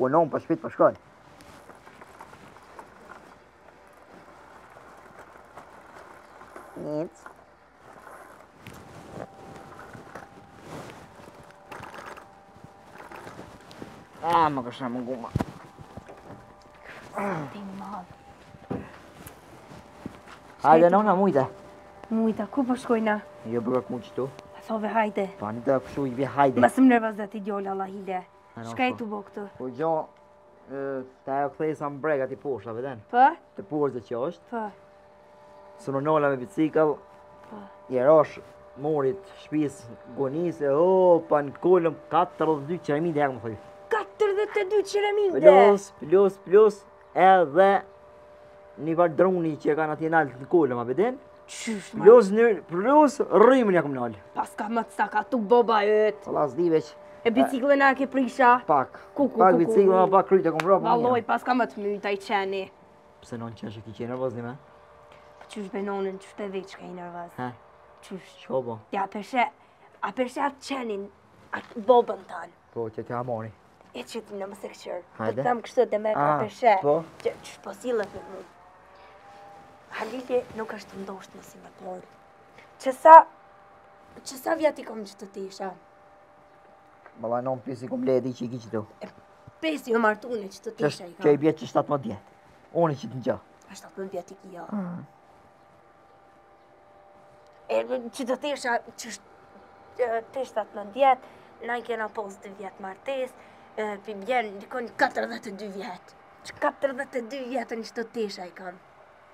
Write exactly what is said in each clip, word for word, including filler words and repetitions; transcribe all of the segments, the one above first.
punon, pa shpit, pa shkoj. Nic. Ah, më kësha më guma. Ti madh. Hajde, nona, mujte. Mujta, ku po shkojna? Jo bërë mu qëtu. Thove hajde. Pa një të kështu i vje hajde. Mas më nervazet i djolla Allah hile. Shka i tu bo këtë? Po gjo, ta e o këthej sa më brega ti poshta, veden? Për? Të porze që është. Për? Së në nolla me bicikl, jerosh morit shpis gonise, o, pa në kollëm katërdhjetë e dy qereminde, jak më thëj. katërdhjetë e dy qereminde? Plus, plus, plus, edhe një par droni që e kanë atje nalë në kollëm, a veden? Qysh, ma? Plus, një, plus, rrimën ja këm nalë. Pas ka më të saka tu boba ytë. Salas di veç. E biciklën a ke prisha? Pak. Ku, ku, Pak ku, biciklën, ku. ma pak kryt e kom vrapë. Valoj, pas ka më të myta i qeni. Pse non qeshe ki qenë nervoz një me? Qysh benonën, qysh të veç ka i nervaz. He? Qysh? Qo bo? Ja, përshe, a përshe atë qenin, atë bobën tanë. Po, që t'ja mori. E që ti në më se këshërë. Hajde. Të thamë kështë dhe me ka Ah, përshe. po. Që qysh po sillet me mu. Halili nuk është ndosht më si me porë. Që sa, që sa vjeti kom që të tisha? Mëlla non pisi kom ledi që i ki qëtu. Pesi o martune që të tisha i Që i kam. bjetë që shtatëmbëdhjetë vjetë. Unë që të në gjë. A shtatëmbëdhjetë vjet i kia. E që të tisha, që të shtatëmbëdhjetë, na i kena pos dy vjetë martes, pi bjen dikon katërdhjetë e dy vjetë. Që katërdhjetë e dy vjetën që të tisha i kam.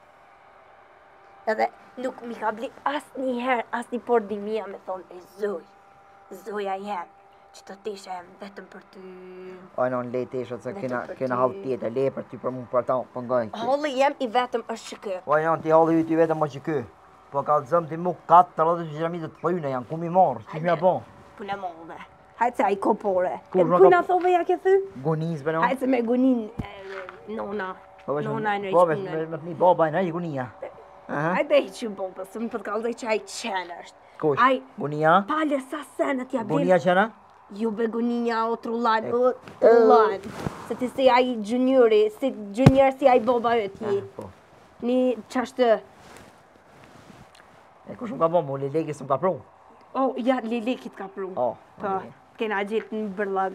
Edhe nuk mi ka bli asë një herë, asë një por dimia me thonë, e zoj, zoja jem, që të tisha jem vetëm për ty. Oj, non, le teshat se Vetëm kena, për kena ty. halë tjetër, le për ty për mu për ta pëngaj. Halli jem i vetëm është që kë. Oj, non, ti halë ju ty vetëm më që ky. Po ka të zëmë ti mu katërdhjetë qereminde të pëjune janë, ku mi marrë, që mi a bo? Puna modhe. Hajtë se a i kopore. Kur, E nuk kuna ka- thove ja ke thy? Gonis, be non? Hajtë se me gunin e, nona. Po, veç Nona e po, veç nërishpunën. me të një baba e në i gonia. Aha. Hajtë e që bobë, së më përkallëdoj që a i qenë është. Kush? Aj, Gonia? pale sa senet ja bim. Gonia qena? Ju be guninja o trullan, o trullan. Se ti si a i gjuniori, si gjunior si a i boba e ti. Po. Një qashtë, E kush më ka bo, mu leleki së më ka pru. o, ja, lilekit ka pru. O, Po, kena gjithë në bërlag.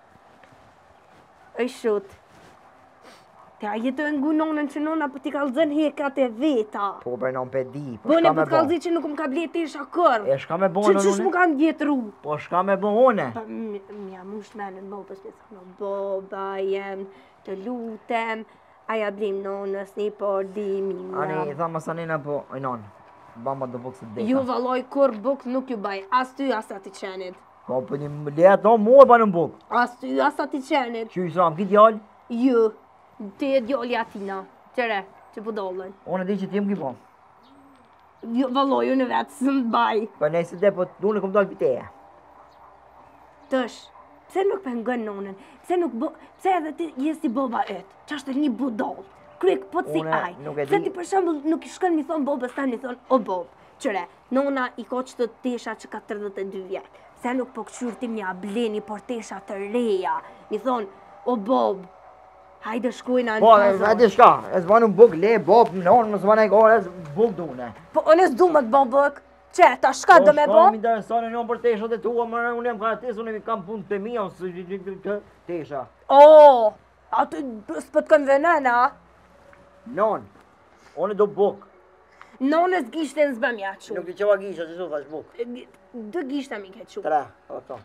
Ej shut. Te a jetë e ngunonën që nona për t'i kalëzën hekat e veta. po bre non pe di, po Bone shka për me bo. t'kalëzë që nuk më ka bleti i shakër. E shka me bo Që në qësh mu une? kanë vjetru. Po shka me bo une? Pa, mja mu shmenën bobës me thonë, boba jem, të lutem, aja blim nonës një por dimi. Ani, tha më sanina po, oj non, bamba do bukë se deka. Ju valoj kur buk nuk ju baj, as ty as ati qenit. Po për një lejet no, mu e ba në bukë. As ty as ati qenit. Që i sram, ki djallë? Ju, ti e djoli atina, qëre, që po dollën. Unë e di që ti më ki po. Jo, valoj, unë vetë së më baj. Po ne si de, po unë e kom dalë piteja. Tësh, pse nuk pengën nonën? Pse nuk bo, pse edhe ti je si boba ytë? Që është një budol. Kryk, po si Une aj. nuk e Pse di- ti për shembull nuk i shkon mi thon bobës tanë mi thon o bob. Qëre, nona i ka që të tesha që katërdhjetë e dy vjetë. Se nuk po këqyr ti mja bleni por tesha të reja. Mi thon, o bob, hajde shkojna në Po, pazar. e di shka, e zba në bukë, le, bop, në onë, më zba në e gore, bukë dune. Po, unë s'du më të bobëk. Që, ta shka do me bo? Po, mi interesonë në për teshat e tua, më unë jam karatis, unë kam punë të mija, së tesha. O, aty s'po të konvenën, a? Non, unë do bukë. Nonës gishtë në zbëmja që. Nuk i qeva gisha, që su thash bukë. Dë gishta mi ke që. Tre, o to.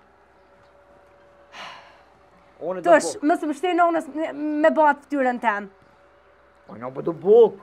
Unë do Tësh, bukë. mësë më shtej nonës me- me batë ftyrën tem. O, në po do bukë.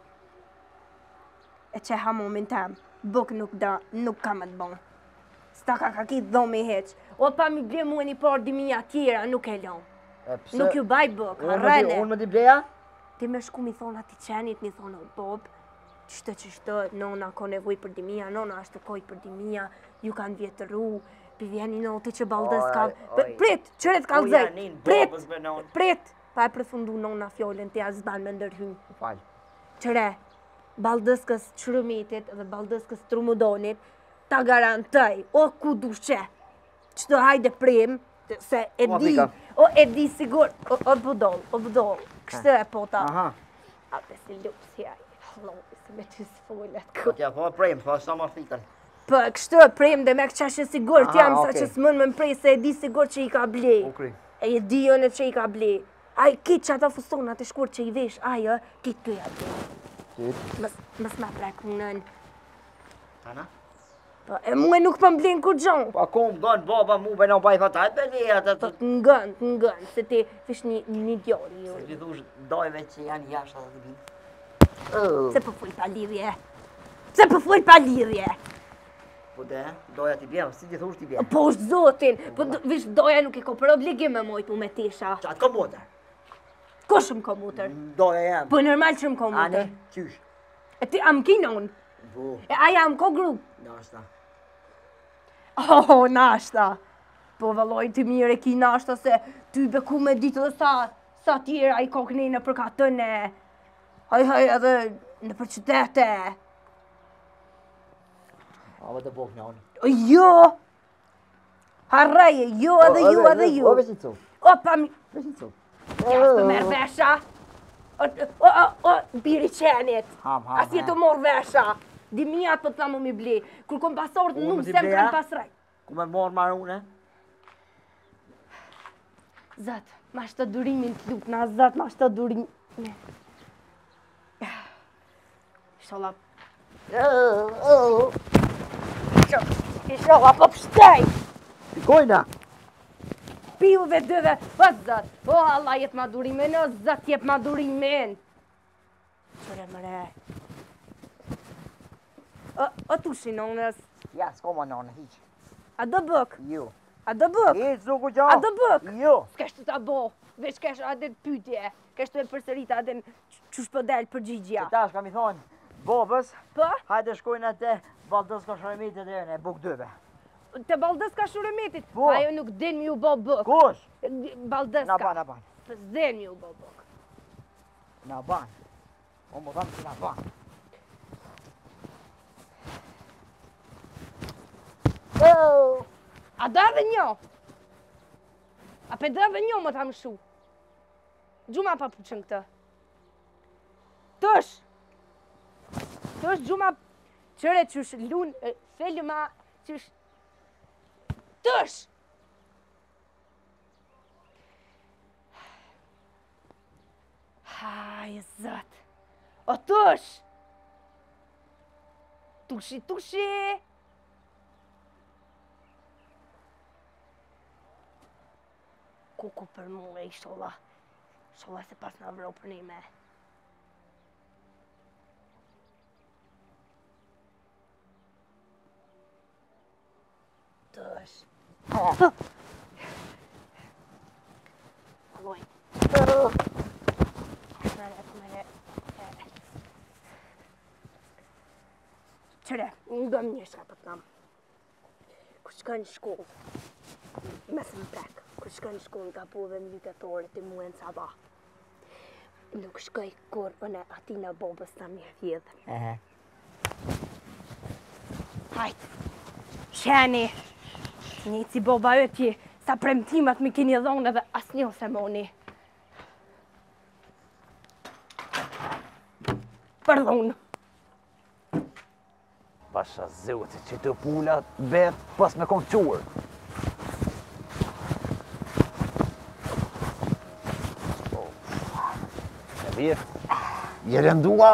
E që hamomin tem, buk nuk da, nuk ka më të bon. Sta ka ka kitë dhomi heq. O pa mi ble mu e një par dimija tjera, nuk e lon. E pse? Nuk ju baj buk, Unë më di- rrene. Unë më di bleja? Ti me shku mi thonë ati qenit, mi thonë o bob, qështë qështë, nona ka nevoj për dimija, nona është të koj për dimija, ju kanë vjetëru, pi vjeni noti që baldës ka... Oj, P- oj. Prit, qëret ka Po lëzër, janin prit, babës me non. prit. Pa e përfundu nona fjollën të jazban me ndërhym. Falë. Qëre, baldëskës qërëmitit dhe baldëskës trumudonit, ta garantoj, o ku dushqe, që të hajde prim, Se e Kuma di, pika? o e di sigur, o, o budol, o budol, kështë e pota. Aha. A të si lups ja, hallohi, se me që s'follet Po ku. t'ja po prejmë, po sa ma fikën. Po, kështë e prem dhe me këqashe sigur Aha, t'jam sa okej. që s'mën me mprej se e di sigur që i ka ble. Ukri. E e di jone që i ka ble. Aj, kitë që ata fustonat e shkur që i vesh, ajo, kitë të ja ble. Qytë. Mës, mës ma prek unën. Ana? Po, e mu e nuk për mblen kur gjon. Po kom gënë baba mu be në baj fataj për veja të Po, të... të ngën, të ngën, se ti fish një, një djori ju. Se ti thush dojve që janë jashtë atë të bimë. Se për fuj pa lidhje. Se për fuj pa lidhje. Po de, doja t'i bjem, si ti thush t'i bjem. Po është zotin, po do- vish doja nuk i ko për obligim me mojt mu me tisha. Qatë kom botër. Ko shumë komutër? Doja jem. Po normal që më Ani, komutër. qysh. E ti am kinon. Po, E aja am ko grup. nashta. Oh, nashta. Po valloj ti mire ki nashta se ty beku me ditë dhe sa, sa tjera i kokni në për katën e. Haj, haj, edhe në për qytete. A vë të bok në onë. O, jo! Harraje, jo edhe ju edhe ju. O, vesh i cu. O, pa mi... Vesh i cu. Ja, të merë vesha. O, o, o, o, biri qenit. Ham, ham, As jetë morë vesha. Dimijat për të thamë mi bli. Kur kom pasorët Unë nuk më t'i sem bleja? kam pasraj. Ku me morë marë une? Zat, ma shtë durimin të lup, na zat, ma shtë durimin. Inshallah. Inshallah, po pështaj. Pikojna! Piuve dyve, o zat, o Allah jet ma durimin, o zat jep ma durimin. Qëre mëre. O, o tu shinonës, Ja, s'ko ma nane, hiq. a do bëk, Jo. a do bëk, Hiq, zuku qa. a do bëk. Jo. S'kesh të ta bo, veç kesh adin pytje, kesh të e përsërita adin qësh për del përgjigja. Se tash kam i thonë, bobës, Po, hajde shkojnë atë baldës ka shërëmitit e në buk dyve. të baldës ka shuremetit, Po. ajo nuk din mi u bo bëk. Kush? Baldës Na ka, ban, na ban. për zden mi u bo bëk. Na ban. O më thamë që na ban. Oh. A do edhe një? A pe do edhe një më ta më shu? Gjuma pa përqën këtë. Tësh! Tësh gjuma qëre qësh lun, e, felë ma qësh... Tësh! Haj, zët. O tësh! Tushi, tushi! Kuku për mu e i sholla. Sholla se pas në vro për një me. Tësh. Alloj. Mene, mene. Qëre, në gëm një shka për të nam. Kur shkën në shkollë, mesë më prek, kur shkën në shkollë ka po dhe në vitetore të muën sabah. Nuk shkoj kur unë ati në bobës të mirë vjedhën. Ehe. Hajt, qeni, një si boba e tje, sa premtimat mi keni dhonë edhe as një se moni. Pardon. Pasha zëvëti që të pula bet pas me kom qurë. E vjetë, je rëndua?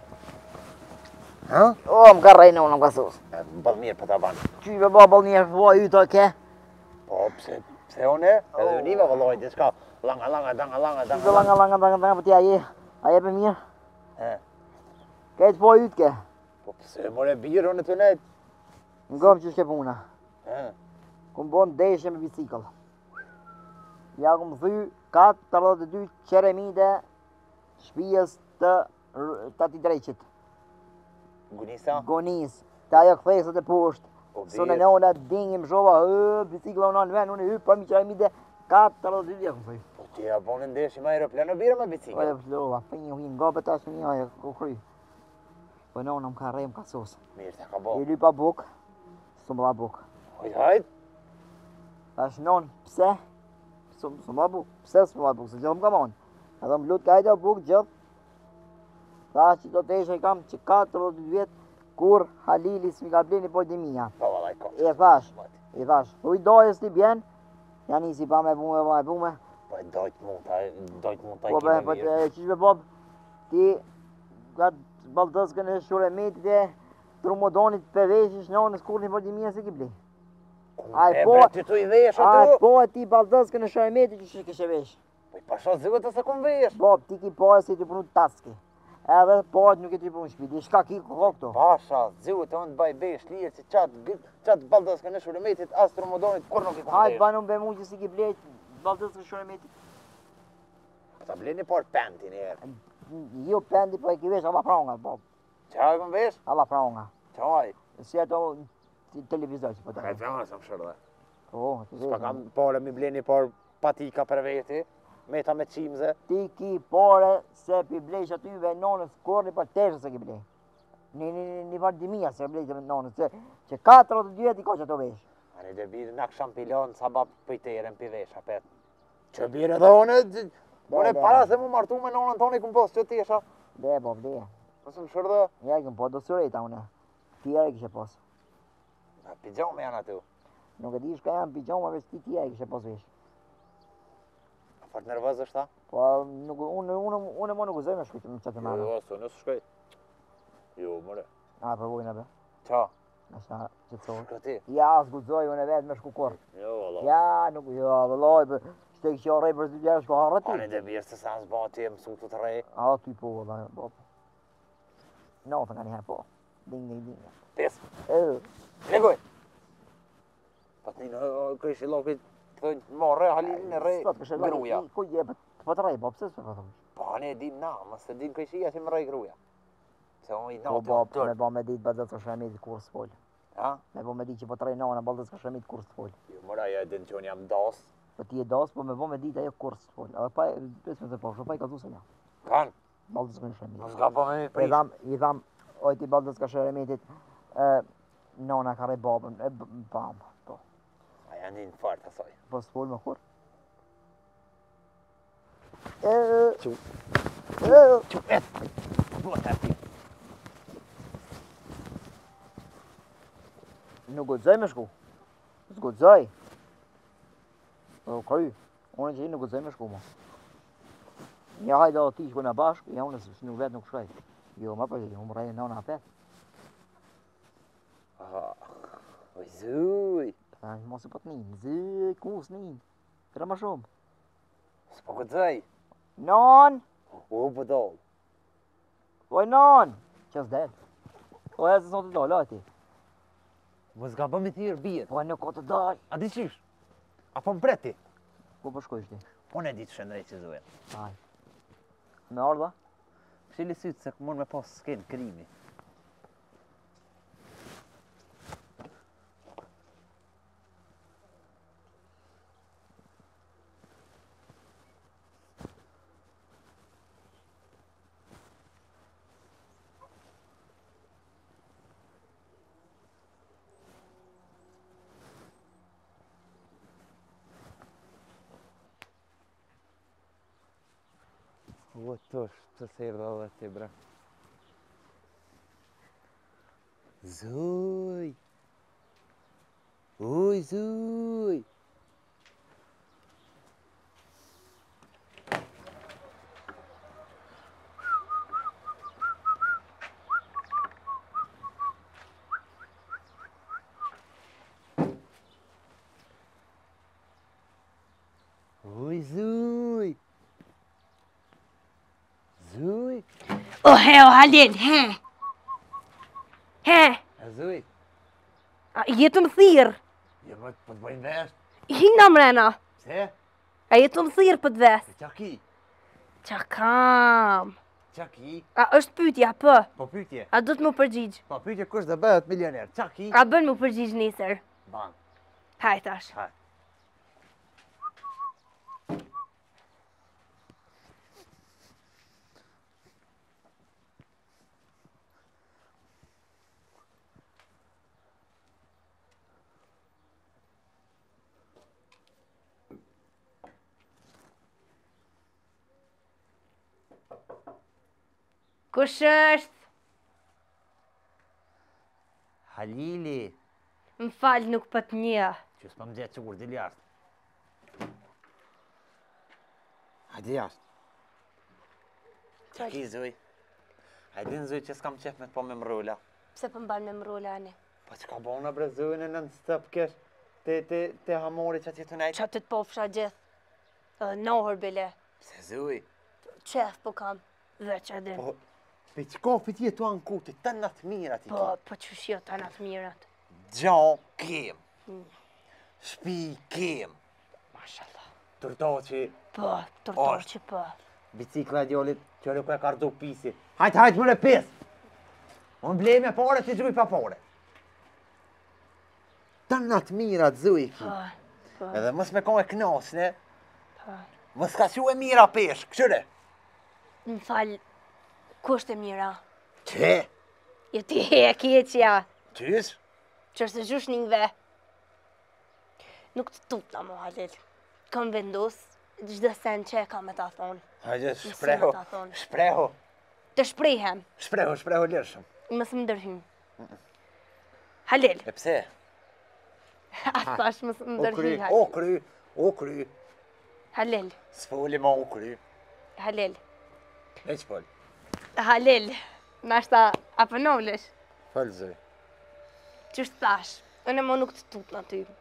Ha? O, më ka rejnë unë, më ka sus. E më bëllë mirë për ta banë. Qyve babal një vua ju të ke? Po, pse, pse one? Edhe u nive vëlloj, diska langa, langa, danga, langa, danga, Qyve langa, langa, langa, langa, për tja je. A je për mirë? E, Kejtë po ju të ke? po pse, more birë unë të nejtë? Në gëmë që shke puna. E, Kumë bon deshe me bicikl. Ja kumë thy katërdhjetë e dy qeremide shpijes të r- të ati dreqit. gunisa? Gonis. Të ajo këthesët e poshtë. Po Sone birë. në ona dingim shova, hë, bicikla unë në ven, unë hypë, pa mi qeremide katërdhjetë e dy ja kumë thy. Po ti ja bonë ndeshi ma aeroplano birë me biciklet? Oje flova, për një hinë, nga betash një aje, ku kry. Po në unë më ka rejmë ka sos. Mirë, ta ka bo. I lypa buk, së më dha buk. Hojt, hajt. Tash non, pse? Së së më buk, pse së më buk, se gjithë më kam onë. Edhe më lutë ka e të buk gjithë. Tha që do të eshe i kam që katërdhjetë vjetë kur Halili s'mi ka bleni po mia. Po vallaj ka. E thash, i thash, thuj dojës ti bjen, janë nisi pa me bume, pa me bume. Po e dojt mund ta, dojt mund ta i Po be, kime po mirë. të qish me bob, ti ka baldëskën e shuremetit e trumodonit për veshish nonës kur një po mia se ki ble. Ai E po, bre, ty tu i vesh ai aty? po e ti baldëskën e shuremetit që që kishe vesh. Po i pasha zëvët e se kum vesh. Bob, ti ki pare si ti punu taski. Edhe pare nuk e ti punu shpi, di shka ki ko këto. Pasha zëvët e unë baj vesh lirë që qatë qatë baldas kënë shuremetit as tromodonit kur nuk i kum Hajt vesh. banu be mu që si ki blejt baldëskën e shuremetit. Ta bleni par pentin e herë. Jo pendi po e ki vesh, alla pronga, Bob. Qa e kum vesh? Alla pronga. Qaj? Si ato t- televizor që po të Ka të janë më shërë dhe. Po, të Pa vesh. kam pare mi bleni par patika për veti, meta me qimze. Ti ki pare se pi blejsh aty ve nonës kur një për teshë se ki blej. Një një një një dimia se blejsh me nonës, se që katërdhjetë vjetë i ko që ato vesh. Ani dhe birë nak shampilon sa bap pëjteren pi vesh apet. Që birë edhe une, une be. para se mu martu me nonën toni kum pos që tesha. Dhe, Bob, dhe. Nësë më shërë dhe, Ja i këm po do sureta une. Tjera i kishe pos. pijame janë aty. Nuk e di shka janë pijama veç ti tjera i kishe pos vesh. Fort nervëz është ta? Po, nuk, unë, unë, unë mo nuk u zoj me shkujtë me qatë Jo, marë. jo, së nësë shkoj. Jo, mëre. A, përvojnë be. Qa? Nështë qëtësorë. Shkëti? Ja, s'gudzoj unë vetë me shku kur. Jo, valla. Ja, nuk, jo, vëlloj, për shte kështë rej për dy gjerë shko harë Ani ti. dhe birë se sa zbati e mësu të të rej. A, ty po, vëlloj, Bob. Notën ka njëherë po. Ding, ding, ding. Pes. E, Legoj. Pat një në kështë i lokit të morë halin e rej sot kështë rej, gruja. ku je, po të rej, Bob, se s'po thosh. Po ani e dim na, mëse dim kështë i si më rej gruja. Se unë i Po, natë Bob, jam me tërë. bo me ditë bëdhës ka shemit kur s'fol. Ha? Me bo me ditë që po të rej nona, bëdhës ka shemit kur s'fol. Jo, mëra ja e din që unë jam das. Po ti e dos, po me bo me ditë ajo kur s'fol. Edhe pa, pesme se po, pa i ka zu se ja. Kan? Bëdhës ka shemit. Mos ka po me mi I prish. tham, i tham, oj ti bëdhës ka shemitit, e, nona ka rej babën, e, b- bam, po. A janë një në fartë asaj. Po s'fol me kur. E, e, Qu. e, Qu, et. Bua të ati. nuk gudzoj me shku. S'gudzoj. Po kry. Unë që i nuk gudzoj me shku mo. Ja hajde o ti shkojnë bashkë, ja unë s'sh nuk vetë nuk shkoj. Jo, ma përgjë, unë më rejnë nona apet. Oj, zuj. Ta mos e po të njën, zë, kus njën. Tëra ma shumë. S'po këtëzaj. Non! U po dollë. Oj, non! Që s'del. O e se sot të dollë, ati. Mos ka bëmi thirë bjetë. Po e nuk o të dollë. A di qish? A po më preti? Ku po shkojsh ti? Unë e di të shëndrej që zujen. Aj. Me ardha? Shili sytë se mund me pas s'ken krimi. O, tosh, të serdha dhe ti, bre. Zuj! Uj, zuj! Uj, zuj! Zuj! O, he, o, Halil, he. He, A zuj! a, jetë më thirë. Jo, më po të bëjnë vesh? Hina mrena. Se? A jetë më thirë për të vesë. Qa ki? Qa kam. Qa ki? A është pytja, për. Po pytje. A do të më përgjigjë? Po pytje kush dhe bëhet milioner. Qa ki? A bën më përgjigjë nisër? Ban. Hajtash. Haj. Kush është? Halili. Më falë nuk për të një. Që s'pa më gjetë qurë, dili jashtë. Hajde jashtë. Që ki Zoj? Hajde në Zoj që s'kam qef me të po me mrolla. Pse për mban me mrolla ani? Po që ka bona bre Zojnë në në stëp kesh te, te, te hamori që ati të nejtë. Qa të të pofsha gjithë? Edhe nohër bile. Se Zoj. Qef po kam. Veç edhe. Po, pe që kofit jetu anë kuti, të në të mirat i Po, ki. po që shio të anë të mirat. Gjan kem. Shpi kem. Mashallah. Tërtoqi. Po, tërtor që po. Bicikla djolit, që rëku e kardo pisi. Hajt, hajt, mëre pis! Unë blej me pare, ti gjuj pa pare. Të në të mirat, Zoj ki. Po, po, Edhe mës me ka e knasne, po. mës ka që e mira pesh, këshyre? Më falë, kusht e mira? Që? Jo ti e keqja. Qysh? Qërse gjush njëve. Nuk të tut na mo Halil. Kam vendos, gjdo sen që e kam me ta thonë. Hajde, Mësime shpreho, ta thonë. shpreho, Të shprehem, shpreho, shpreho lirshëm. mësë më ndërhym. Halil, E pse? a thash mësë më O kry, ndërhy o Halil. kry, o kry. Halil, S'foli ma o kry. Halil, E që fol? Halil. Nashta, apo nolësh? Fol, Zoj. Qështë thash? Unë mo nuk të tut në ty.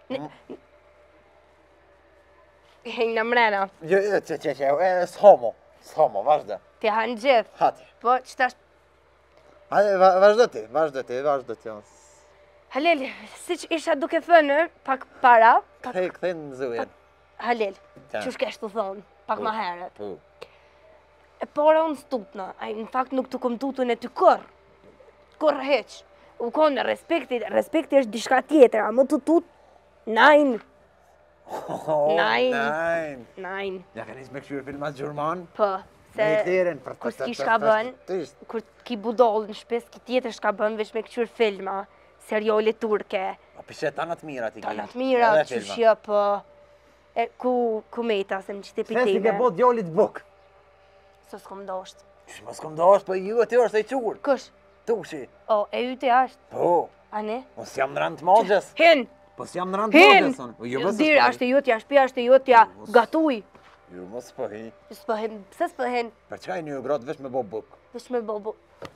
Hejnë në mrena. Jo, jo, që, që, që, e, s'homo, s'homo, vazhda. Ti hanë gjithë. Hati. Po, që tash... Hajde, va- vazhdo ti, vazhdo ti, vazhdo ti. Halil, si që isha duke thënë, pak para, pak... Kthej, kthej në Zojen. Halil, Ta. që shkesh të thonë, pak ma herët. Po. E para unë stutna, ai në fakt nuk të kom tutun e ty kërë. Kërë heq. U konë në respekti, respekti është dishka tjetër, a më të tut, najnë, Oh, Nein. nein. najnë. Ja ka nisë me këshyrë filmat gjurman? Po, se Hitlerin, për kur s'ki shka bën, kur ki budol në shpes, ki tjetër shka bën veç me këqyr filma, seriale turke, A pishe ta në të mira ti ki? ta në të mira, Edhe që filma. shjo, po, e ku, ku meta, se më qite Se si ke pitime, bo djallit buk. së s'kom dosht. Që mos kom dash, po ju e ti është e qurë. Kush? Tushi. O, e yti ashtë, Po, a ne? po s'jam në rand të magjes. Hin! Po s'jam në rand të Hin! magjes, son. Po ju mos Dirë, ashtë e jutja, shpia ashtë e jutja, gatuj. Ju mos po hi. S'po hin, pse s'po hin? Për çka i një gratë vesh me bo buk? Vesh me bobo.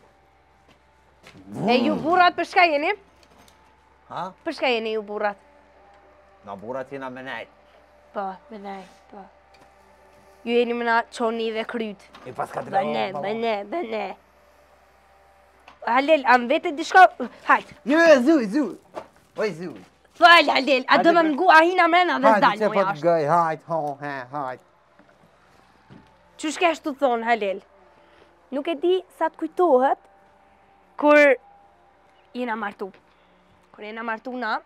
E ju burrat për shka jeni? Ha? Për shka jeni ju burrat? Na burat jena me nejt. Po, me nej, po. Ju jeni më na qoni dhe kryt. I pas ka të Bëne, bëne, bëne. Halil, a më vete dishka... Hajt, Jo, jo, zuj, zuj. Oj, zuj. fal Halil, a Hajde, do më bre. ngu a hina mrena dhe s'dal që mu po të jashtë. gëj, hajt, ho, he, hajt. Që shkesh të thonë, Halil? Nuk e di sa të kujtohet kur jena martu. Kur jena martu na,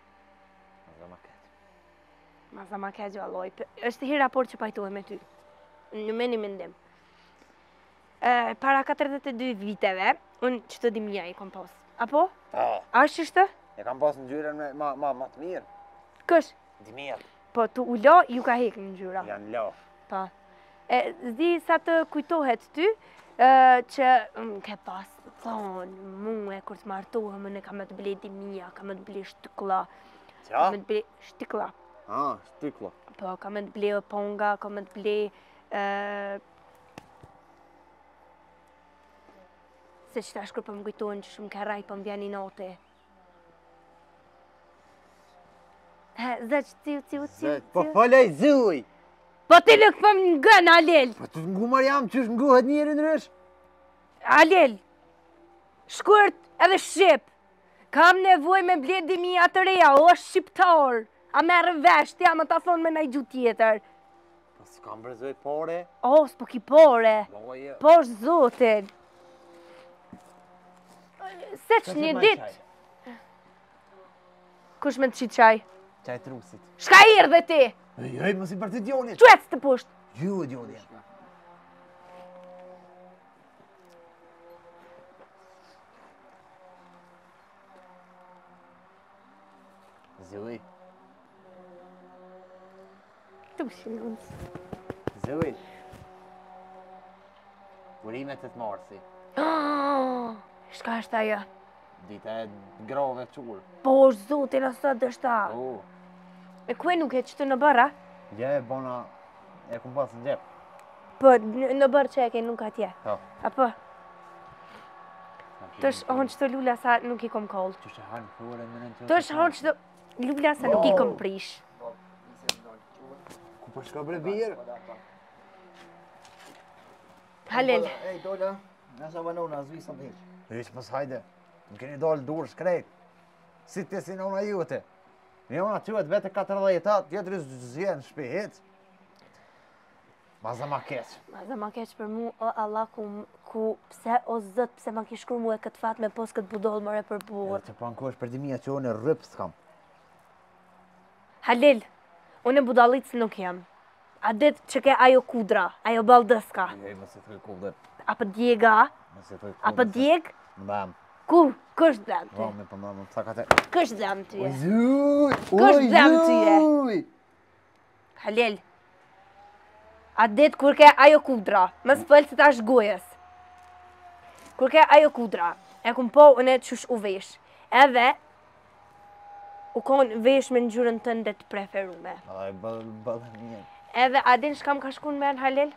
ma za ma ke gjalloj, është hi raport që pajtohet me ty. Në meni mendim. E, para katërdhjetë e dy viteve, unë që të dimja i kom pos. Apo? Po, A është qështë? e kam pas në gjyren me ma, ma, ma të mirë. Kësh? Dimirë. Po, të ulo, ju ka hekë në gjyra. Janë lo. Pa. E, zdi sa të kujtohet ty, e, që më ke pas thonë, mu e kur të martohem, ne ka me të ble dimia, ka me të ble shtikla, Qa? ka me të ble shtikla. Ah, stikla. Po, ka me të ble ponga, ka me të ble... E, se që ta shkur për më kujtojnë që shumë ka raj për më vjani note. He, zëq, ciu, ciu, ciu, Po ciu. falej zuj. Po ti nuk për më ngën, Halil! Po të ngumar jam që është nguhet njeri në rësh. Halil, shkurt edhe shqip. Kam nevoj me bledi mija të reja, o shqiptar. A merë vesh, ti a më ta thonë me naj gjutë tjetër. Po s'kam brezoj pare. O, s'po ki pore. Boje. Po është zotin. Se që një dit, kush me të qitë qaj? Qaj trusit. Shka irë dhe ti? Ej, ej, mos i përti djonit. Quec të pusht. Ju e djonit. Zuj, Tu shinunës. zuj. Urimet e të marsi. Ah, Shka është ajo? Dita e grave çur. Po është zotin asa dështa. Po. E kue nuk e qëtë në bërë, a? Ja e bona e kum pas në xhep. Po, në në bërë që e ke nuk atje. Po. Apo? Të është honë qëtë lula sa nuk i kom kollë. Që që hanë fore në në të... Të është honë qëtë lula sa nuk i kom prish. Ku po shka bre birë? Halil, Ej, dola, nësa banona, zvi sa të heq. Hiq mos hajde. Më keni dalë dur shkrejt. Si ti si nona jute. Njona qyhet vete katërdhjetë, tjetëri zjen shpihit. Maza ma keq. ma dhe ma keq për mu, o Allah, ku, ku pse, o zët, pse ma ki shkru mu e këtë fat me pos këtë budol mëre për burë. Që pankosh për dimia që unë rrëp s'kam. Halil, unë e budalitës nuk jam. A dit që ke ajo kudra, ajo baldëska, Ej, mos e thoj kullë. apo djega, Mos e thoj kullë. apo djeg, Mbam. ku, kështë dhem Po, ty, me përmam, më sa ka te... kështë dhem ty e. Zuj! Kush dhem ty e? Zuj! Halil, a dit kur ke ajo kudra, më s'pëllë se ta është gojës. Kur ke ajo kudra, e kum po unë e qush u vesh, edhe u konë vesh me ngjyrën tënde të preferume. Aj, bëllë një. Edhe a din shkam ka shkun me në Halil?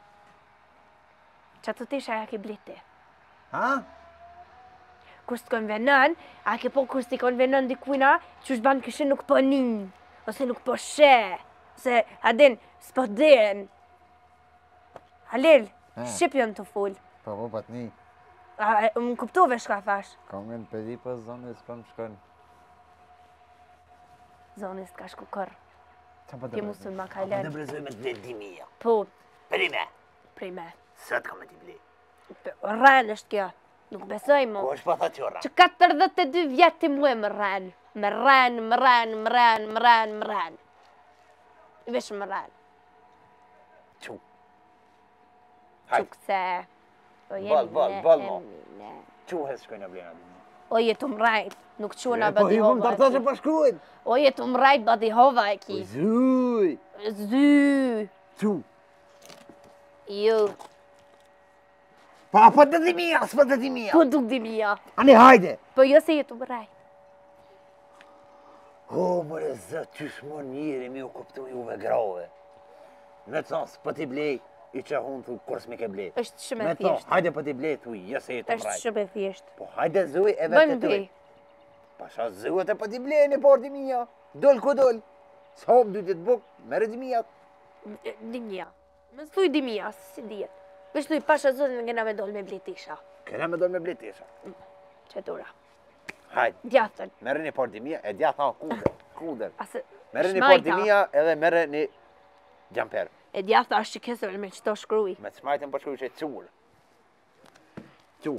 Që të tisha ja ki bliti. Ha? Kur s'kon venën, a ke po kur s'i kon venën dikujna, që është banë këshin nuk po nin, ose nuk po she, ose a din, s'po din. Halil, Ha. shqipjon të full. Po, po, pat një. A, e, më kuptove shka thash. Kam në pedi për zonë, s'pëm shkon. Zonis t'ka shku kër. Qa po Ti musun ma Po kajlen. të brezoj me të bled dimia. Po, Perime, prej me. sot ka me t'i bled. Rren është kjo. Nuk besoj mu. Po është pa tha qora. Që katërdhjetë e dy vjetë ti mu e më rren. Më rren, më rren, më rren, më rren, më rren. Vesh më rren. Qu. Hajt, Qukse. O Ball, ball, ball, mo. emine. qu hes shkojnë a blena. O jetu më rajt. Nuk quna Po badi i vëm hova. të artoshe për shkruajnë. O jetu më rajt badi hova e ki. Zuj. Zy. Qu. Jo. Pa, po të dimia, s'po të dimia. Po duk di mija. Ani hajde. Po jo se jetu më rajt. O, mëre zët, qysh më njëri mi u kuptu juve grave. Me të thonë, s'po t'i blej, i që hunë thu, kur s'mi ke blej. është shumë Me e të thonë, thjesht. hajde po t'i blej, thuj, jo se jetë është mrajt. shumë e thjesht. Po hajde zuj e Bëjmë vetë të bi. tuj. Pasha zuhet e po t'i blej një porti mija. Dol ku dol. S'hom dy ditë buk, mere di mijat. Dimja. Më thuj dimja, si dijet. Vesh thuj pasha zotin në ngena me dol me blitisha. Kena me dol me blej tisha. Qetura. Hajde, Djatën. mere një porti mija, e dja tha kunder, kunder. Asë, Mere një shmajta. porti mija edhe mere një gjamper. E djatha është që kesër me qëto shkruj. Me të smajtën për shkuj që e qurë. Qu.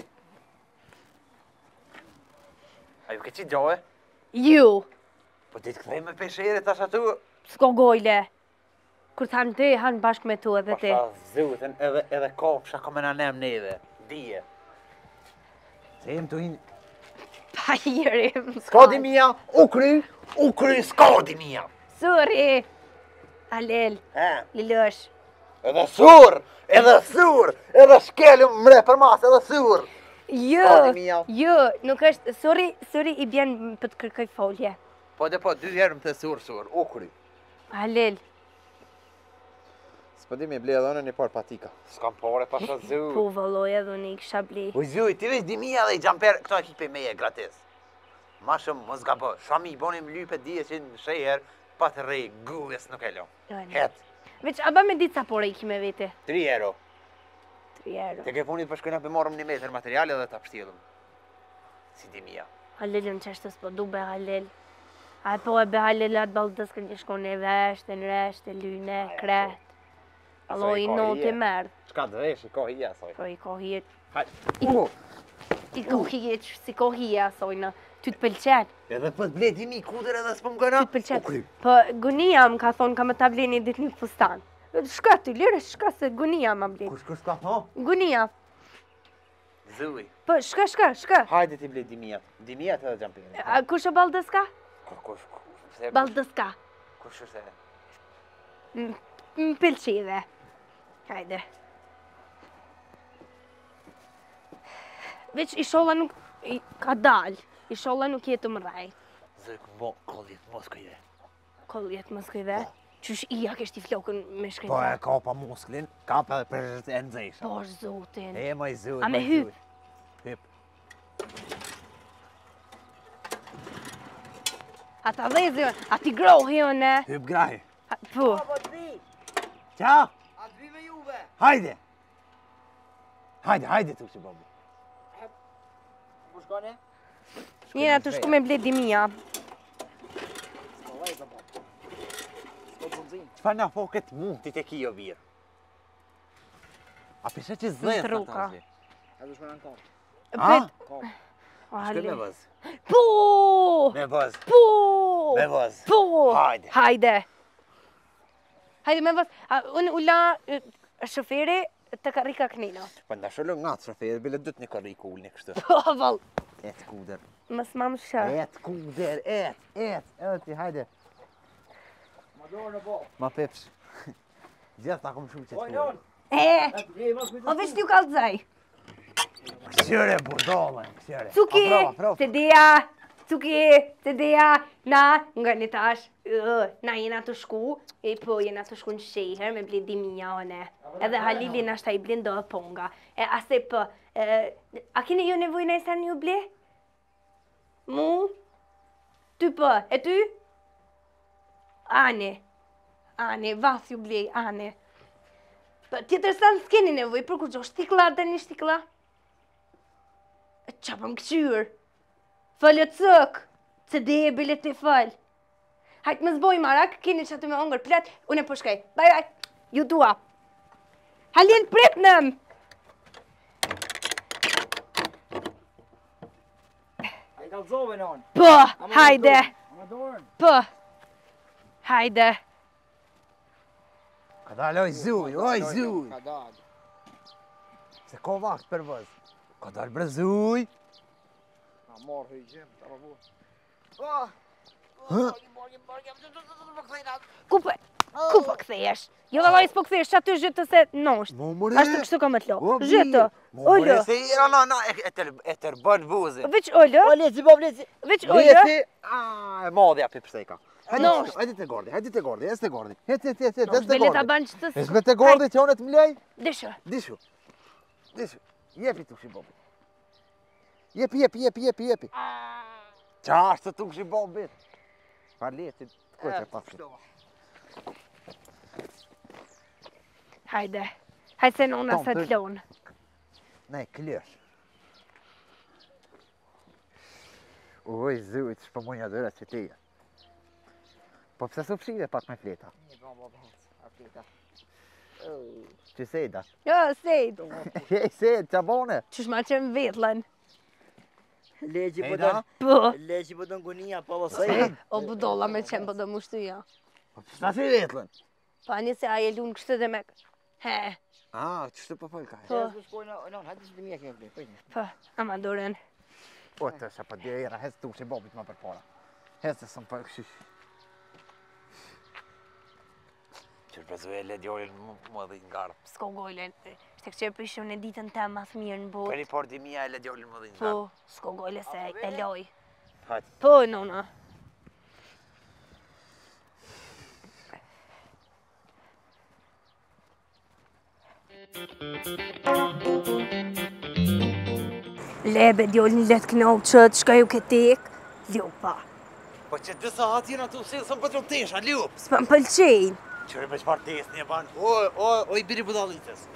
A ju ke qitë gjohe? Ju, Po ti të këthej me peshere tash atu. s'ko gojle. Kur thanë ti, hanë bashkë me tu edhe ti. Pasha zëvëtën edhe, edhe kopsha ka me në nem neve. Dije. Se jem të hinë. Pa jeri. S'ka di mija, u kry, u kry, s'ka di mija. Sorry. Alel, He, Lilosh. edhe sur, edhe sur, edhe shkelëm mre për mas, edhe sur. Jo, S'ka di mija. jo, nuk është, sorry, sorry i bjen për të kërkoj folje. Po dhe po, dy herë më të sur, sur, u kry. Alel, S'po di me ble edhe në një par patika. S'kam pare pasha zëvë. po vëlloj edhe unë i kisha bli. U zëj, ti veç di mija dhe i gjamper, këto e kipe meje gratis. Ma shumë, mos ga bë. Shami i bonim lype dije që në shejer, pa të rej, gulles nuk e lo. Het, Veç, a ba me ditë sa pore i ki me vete? tri euro. Tri euro. Te ke funit për shkojna për morëm një metër materiale dhe ta pështjelëm. Si di mija. Halilën që është s'po du be halil. A po e be halil atë baldës kënë që shkon e vesht, e në resht, e lyne, kret. Allo i non të merdë. Shka të vesh, i ka hija, soj. Po i kohijet, Hajt. I- U, i kohijet që si kohija, sojna. Ty të pëlqen, edhe për të bledi mi kuder edhe s'pëm gëna. ty të pëlqen. U kry. Po gunia më ka thonë ka më ta bleni ditë një fustan. Shka ty, lire, shka se gunia më bleni. Kush kush ka tho? Gunia, Zëvi. po shka, shka, shka. Hajde ti bledi dimijat. Dimijat edhe gjampirin. A, kush e baldëska? Kush, kush, kush. Baldëska. Kush është e? M- Më pëlqive. Hajde. Veç i sholla nuk ka dal. I sholla nuk jetë më rrej. Zëk mo kollit moskujve. Koljet mos kujve. Qysh i ja kështë i flokën me shkrinë. Po e ka pa musklin, ka pa për e nëzësha. Po zotin. E ma i zut. A me hyp? Hyp. A ta dhezi jo, a ti grohi jo ne. Hyp grahi. Po. Qa? A të vi me juve? Hajde. Hajde, hajde tu si babu. Ku shkone? Njëra të shku me bledi mija. Ska vajza po. Ska punëzim. Qëfar nga po këtë mund t'i te ki o virë? A pishe që zëjtë Në truka. A du shkone në kam. A? Pret. Kam. Shkoj me vëz. Po! Me vëz. Po! Me vëz. Po! Hajde. Hajde. Hajde me vëz. A, unë u la e, shoferi të karika knina. Po nda shëllë nga të shoferi, bile dhëtë një karriku ullë një kështë. Po, val. Et kuder. Mës mam shë. Et kuder, et, et, et, hajde. Ma dorë në bo. Ma pepsh. Gjithë ta kom shumë që të Ojnon! E, o veç t'ju kalëzaj. Kësire, burdole, kësire. Cuki, Aprova, aprova. të deja, cuki, të deja, na, nga një tash, ë, na jena të shku, e po jena të shku në sheher me bledi mija o ne. Edhe Halili na shta i blindo e ponga. E ase po, e, a keni jo nevoj në isa një ble? Mu? Ty po, e ty? Ane, ane, vas ju ble, ane. Po, tjetër sa në s'keni nevoj, për kur gjo shtikla, dhe një shtikla? Qa për më këqyër? Falë të cëk, që dhe e bilet të falë. Hajtë më zboj marak, keni që aty me ongër plet, unë e po shkaj. Bye bye, ju dua. Halin prit nëm! A i kalzove në onë. Po, hajde, A ma dorën. po. Hajde. Ka dalë, oj zuj, oj zuj. Ka dalë. Se ko vakt për vëz. Ka dalë bre zuj. Ka marrë hyjim, të rabu. Oh! Hë? Ku po, ku po këthejesh? Jo dhe lajës po këthejesh, që aty zhytë se nosht. Mo more. Ashtu kështu ka më t'lo. O, bi. Zhytë, Mo more ollë. se i rana, na, e tër, e tër bën vuzin. Veç ollë, O, leci, bob, leci. veç ollë. Leti, a, e madhe api pështejka. Hajde, Nosht. hajde të gordi, hajde të gordi, jes të gordi. Het, het, het, het, Nosht jes të bele ta gordi. banë që të Jes me të gordi që onet më lej. Dishë. Dishu. Dishu. Jepi tu shi bobi. Jepi, jepi, jepi, jepi, jepi. Qa është të tu shi bobi? Pa leti, ku e që pasë. Hajde. Hajde se nona Tom, se të- t'lonë. Nej, klësh. Oj, zëjt, shpëmonja dëra që ti. Po pëse su pshire pak me fleta? Një bom, bob, hec. A fleta. Që sejda? Jo, sejt. Hej, sejt, qa bone? Qysh ma qenë vetlen. Leqi po Ejda? dën. Po. Leqi po dën gunia, po lo sej. O budolla me qenë po do mushtuja. Po pësa si vetlën? Pa një se aje lunë kështë dhe me... He, A, që shtë po folë ka? Po. Po shkoj në, në, hajde që të mija kemi fle. po, ama duren. Po të shë pa dhe era, hez tu që bobit ma për para. Hez të sëmë për këshish. Që shpezu e le djollin më dhe nga garë. S'ko gojlen. Shte këqe prishëm në ditën të mas mirë në botë. Për i por di mija e le djollin më dhe nga Po, garë. s'ko gojle se e loj. Hajtë. Po, nona. Lebe, djollin let knau qët, shka ju ketek, ljupa. Po që dësa hati në tu si sëmë për të të tesha, ljup. S'pa më pëlqejnë. Qëre për qëpar tes një banë. O, o, o i biri budalitës.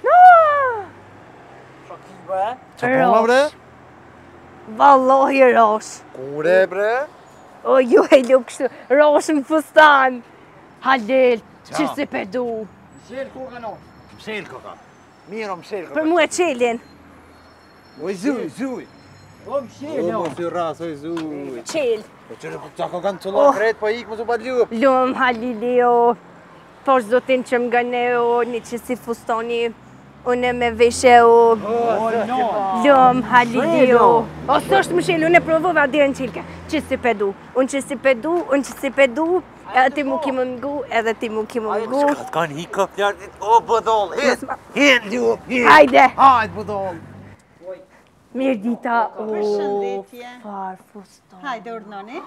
Shoki bre. Që puna bre? Vallohi rosh. Kure bre? O, ju e lup kështu, rosh në fustan. Halil, Qa? që si pedu. Mshel ku ka në. Mshel koka. Miro mshel koka. Për mu e qelin. Oj zuj, zuj. O, mshel, O, jo. mos i ras, oj zuj. Qel. Po qëre për qa ka kanë të la kret, po ik më su pa ljup. Lum, Halili, o. Por zotin që më gane, o, një që si fustani. Une me veshe, o. O, no. Lum, Halili, o. O, së është më shel, unë e provova dhe në qilke. Që si pedu. Unë që si pedu, unë që si pedu. Edhe ti mu ki më ngu, edhe ti mu ki më ngu. Që ka të kanë hika fjartit, o budol, hin, hin ljup, hin. Hajde. Hajt budol. Mirë dita. Përshëndetje. Farë fustan. Hajde urdhënoni.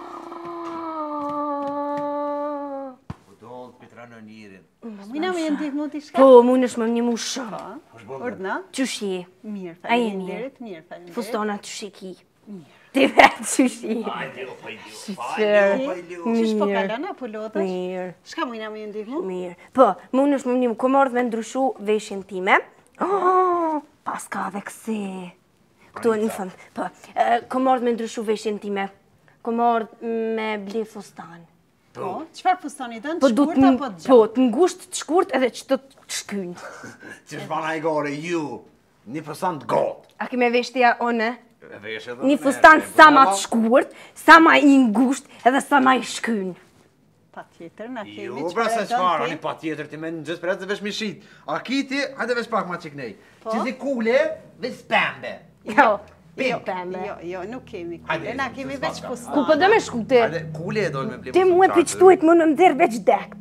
Budol, Petra në njërin. Mina me ndihmu t'i shka? Po, mu nësh më një mu shumë. Urdhëna? Qëshi? Mirë, A je faleminderit, mirë, faleminderit. Fustana qëshi ki? Mirë. Ti vetë qëshi? Hajde, o pajlju. Shqer. Qish po kalon apo lodhësh? Mirë. Shka mujna me ndihmu? Mirë. Po, mu nësh më një mu, kom ardhë me ndryshu veshjen time. Oh, pas ka dhe kësi. Këtu në fund. Po, kom ardhë me ndryshu veshjen time. Kom ardhë me ble fustan. Po, qëfar fustani dënë? Po, Të du shkurt të apo të po, gjatë? të ngusht, të shkurt edhe që të shkynë. Që shbana i gore, ju, një fustan të gotë. A kime veshtja one? Vesh edhe Një me- fustan me sa ma budalla. të shkurt, sa ma i ngusht edhe sa ma i shkynë. Pa tjetër, na kemi Jo, qëfar pra se e qfar, dënë ani ti? pa tjetër ti me në gjithë për e të vesh mishit. A kiti, hajde vesh pak ma qiknej. Po? Që si kule, vesh pembe. Jo, Pim. jo, pembe. Jo, jo, nuk kemi Hajde, kule, na se kemi s'ka veç ka. fustan. Ku po do me shku ti? Hajde, kule e dojnë me ble Ti mu e piqtuit më në mdherë veç dekt.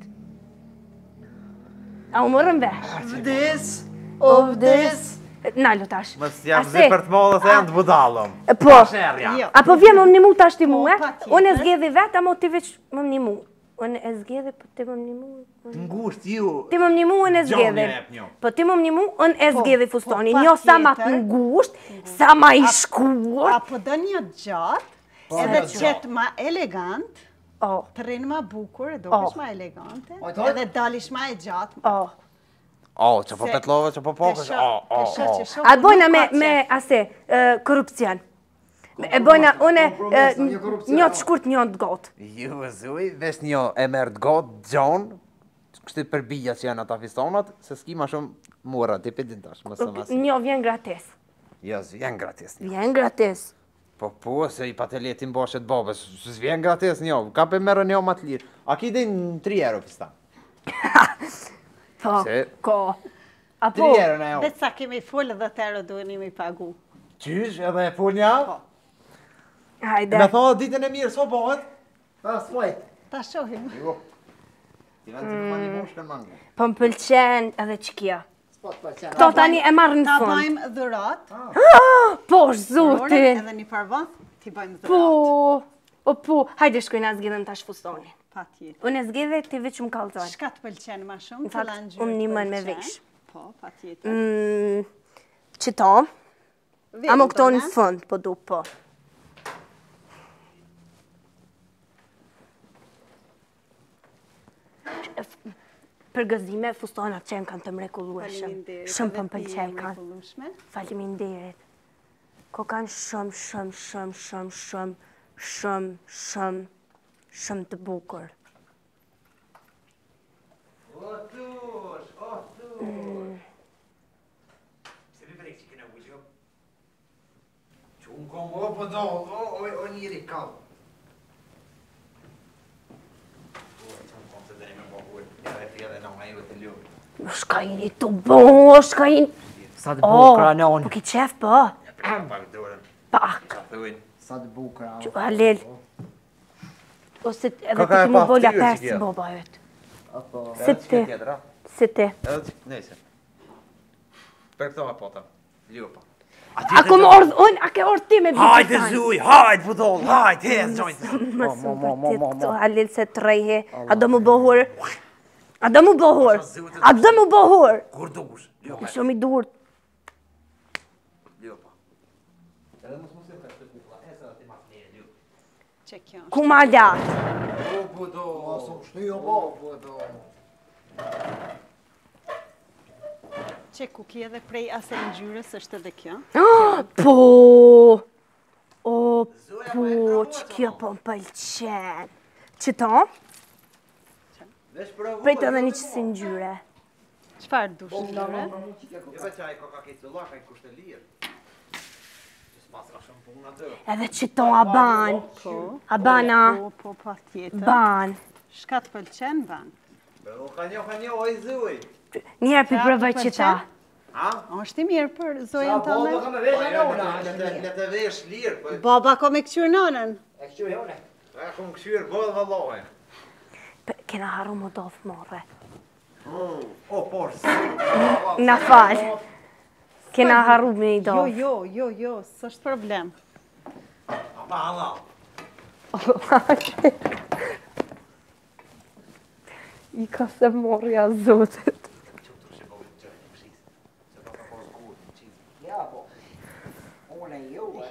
A u mërën vesh? Vdes. O vdes. Nalo tash. Mës jam Ase? zi për të mollë se janë të budallëm. Po. Sherja. Jo. Apo vje më më një mu tash ti mu, Po, e? pa tjetër. Unë e zgjedhi vetë, amo ti veç më një mu. Unë e zgjedhi, po ti më një mu. Të ngusht ju. Ti më një mu, unë e Gjoni zgjedhi. e jep njo. Po ti më një mu, unë e Po, zgjedhi po, fustoni. pa Njo sa ma të tjetër. ngusht, sa ma i shkuar. Apo dë një gjatë, edhe një të qetë ma elegant, O, të rinë ma bukur, e do Oh. kësh ma elegante, Oj, toj. edhe dalish ma e gjatë. o. O, që po Se- petlove, që po pokësh. Të O, shoh- o, të shoh o. që shoku A bojna nuk me, ka me qef. ase, e, korupcion. E bojna, une, kompromis, e, një korupcion. një të shkurt, një të gotë. Ju, zuj, vesh një e merë të gotë, gjonë, kështu për bija që janë ata fistonat, se s'ki ma shumë mura, ti për din tash, më së masi. Një vjen gratis. Jo, s'vjen gratis një. Vjen gratis. Po, po, se i pateletin boshet babes, s'vjen gratis një, ka për merë një ma të lirë. A ki din tri euro fistan? Po, Se- ko. Apo, Tri euro në jo. Veç sa kemi full dhe të euro duheni mi pagu. Qysh, edhe e pun një? hajde. Me thonë ditën e mirë, so bëhet? Ta, s'pojt. Ta shohim. Jo. Ti vend të më një moshkën mangu. Po më pëlqen edhe që kja. S'pot pëlqen. Këto tani e marrë në Ta fund. bëjmë dhurat, Po, Lore, zoti. edhe një parvan, ti bëjmë dhurat. Po, o po, hajde shkojnë a zgjidhen tash fustoni. Pa tjetër. Unë e zgjidhe, ti veç më kallzoj. Shka të pëlqen ma shumë? Në fakt, cila ngjyrë unë të një mën me pëlqen? vesh. Po, pa tjetër. Mm, Qëto, amo këto në fund, po du, po. Për gëzime, fustonat qenë kanë të mrekullueshëm. Faleminderit. Shumë edhe për më ti je pëlqej kanë. mrekullueshme. Faleminderit. Ko kanë shumë, shumë, shumë, shumë, shumë, shumë, shumë, shumë të bukur. O tush, o tush. Se vi vrek që këna ujë? Që unë kom, o po do, o, o, o njëri kallë. O, që unë kom se dhe me bëhuj, edhe ti edhe në nga ju të ljumë. Shka jeni të bo, shka jeni... Sa të Oh, bukra në unë. po ki qef, po. Pak dorën, Pak. ka thujnë. Sa të bukra. Që halel. Ose edhe Ka ti ka e ki mu pa bolja ftyrë që pesë kjo. boba jëtë. Apo... Si ti, Tjetër, a? si ti. Edhe që, nejse. Për këto e pota, ljupa. A kom ordh, unë, a ke ordh ti me bitë Hajde zuj, hajde pudoll, hajde, hez, gjojnë. Më së më për tjetë këto halil se të rejhe. A do mu bohur? A do mu bohur? A do mu bohur? Kur dush, ljupa, Më shumë i dur. ljupa. Edhe mos mos e ka të kukla, e se da ti ma të një, ljupa. Që kjo është. Ku ma la? O, pudoll. Mosë më shtu jo bo. Pudoll. Që ku ki edhe prej ase ngjyrës është edhe kjo. Po, o, po, që kjo po më pëlqen. Që to? Vesh provu. Prejtë edhe një që si ngjyre. Çfarë dush ngjyre? Jo veç ai ka ka këtë llak, ai kushte lirë. Që s'pas ka shumë punë atë. Edhe që to a ban. Po. A bana, Po, po, pa tjetër. ban. Shka të pëlqen, ban? O, ka një, ka një, oj zuj. Njerë për Sa provoj të që ta. pëlqen? Ha? Është i mirë për zojen Sa boba tënde? ka me vesh Po, në jo, una. le të- le të vesh lirë, po. Baba ko me këqyr nënën. E kështu e une. E kom këshyrë bodë vallohe. Pe- Kena haru më dofë more. O, por, Na fal. Kena harru me i Jo, do. jo, jo, jo, s'është problem. Ama Allah. I ka se morja zotit. Ja, po. Unë e juve.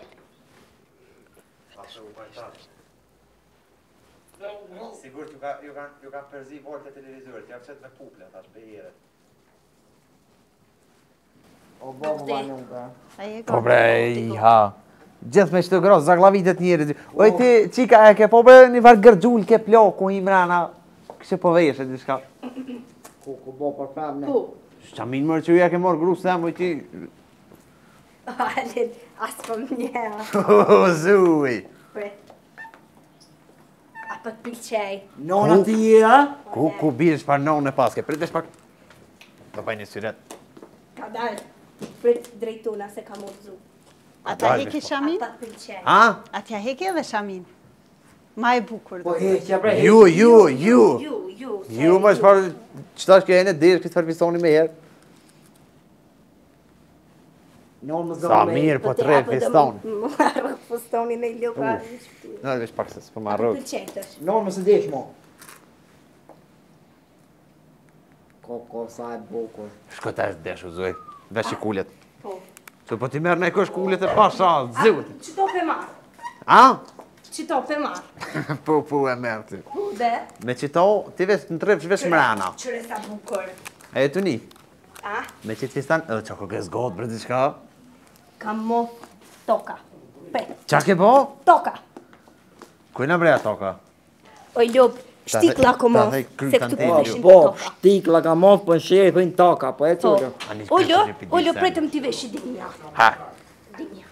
Sigur ju ka ju kanë ju kanë përzi vortë e televizorit, ja fshet me puple tash be herë. O bobu ma nuka. Ai e Po ka. bre, ha. Gjithë me çdo gros, zaklavitet njerëz. Oj ti çika e ke po bre një var gërxhul ke ploku i mrana. Kishte po veshë diçka. Ku ku bo për femne. Po. Çamin më që ja ke marr grus sa më ti. Halin, as po mnjera. O zui. Pret. A po të pëlqej. Nona ti ja? Ku ku biesh pa nonë paske. Pritesh pak. Do bëj një syret. Ka dalë. Pret drejtona se ka morzu. Ata dalë, heki po. A shamin? po të pëlqej. Ha? Atja heki edhe shamin. Ma e bukur. Po do. heqja bre. Ju, ju, ju. Ju, ju. Ju më çfarë çfarë që jeni desh këtë farfistoni më herë. Non më Sa zonë. mirë po tre fiston. Marrë fistonin e ljoka. Na vesh pak se s'po A po marrë. pëlqej tash. Non më së desh mo. Ko ko sa e bukur. Shko tash desh u zoj. Vesh i kulet. Po. Se po ti merr në kosh kulet e pasha zut. Qito pe marë? A? Qito pe marë? Po po e merr ti. Po dhe? Me qito ti vesh në trepsh vesh mrana. Qëre sa bukur. E tu ni. A? Me qit fistan, edhe çako ke zgot për diçka. Ka mo toka. Pe. Qa ke po? Toka. Kujna bre toka? O ljop, shtikla ko mo. ta thej kryt Se tanë këtu te po ljup. veshin Po, toka. shtikla ka mof po sheri po në taka, po e Po. çulo. Ani Oljo, kryt e oljo pidisen. pretëm t'i veshi dinja. Ha. Dinja.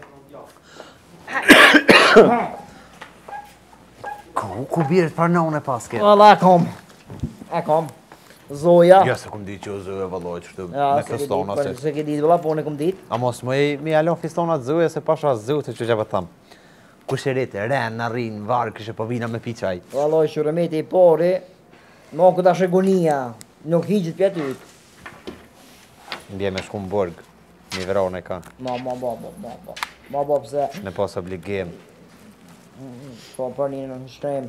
Ku ku bjerë për nonë e paske? Valla e kom. E kom. Zoja. Jo se kum di që u zë e valloj qështu Ja, me se ke fistona ditë, se. se ke ditë valla po ne kom ditë. A mos më i mi alon fistonat zëje se pasha zëte që që po tham. Kush e rete, ren, në rinë, varë, kështë po vina me pi qaj. Valla shuremeti i pori. Mo këta shegonia. Nuk hiqet për aty. Ndje me shku në borg, një verone ka, Ma ma ma ma ma ma. Ma ma pse. në pas obligim. Po për një në shtrem.